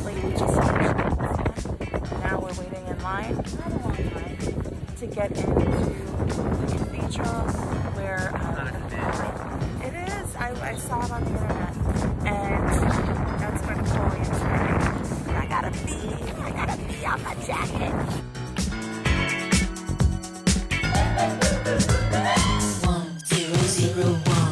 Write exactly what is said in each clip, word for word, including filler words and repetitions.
Recently, we just finished it. Now we're waiting in line, not a long line, to get into the cathedral where um, it is. I, I saw it on the internet, and that's where Napoleon's from. I gotta be, I gotta be on my jacket. One zero zero one.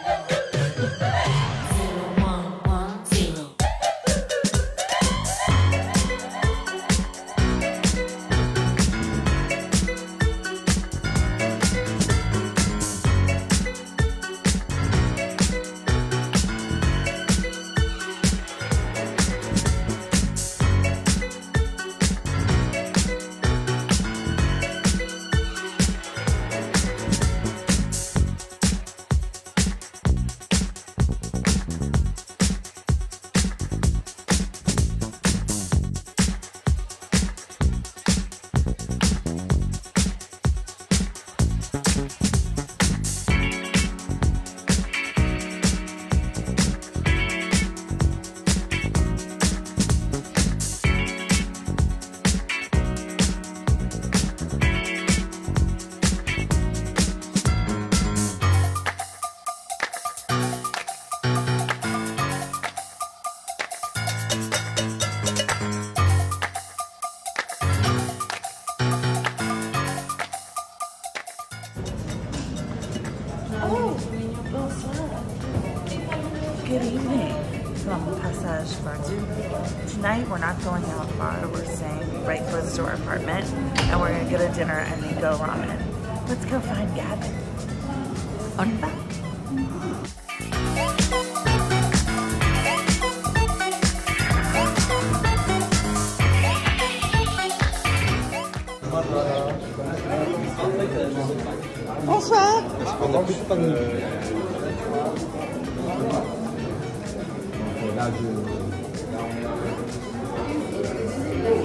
Good evening from Passage Vardu. Tonight we're not going out far, we're staying right close to our apartment and we're gonna get a dinner at Nico Ramen. Let's go find Gavin. On back. Bonsoir. Là, je...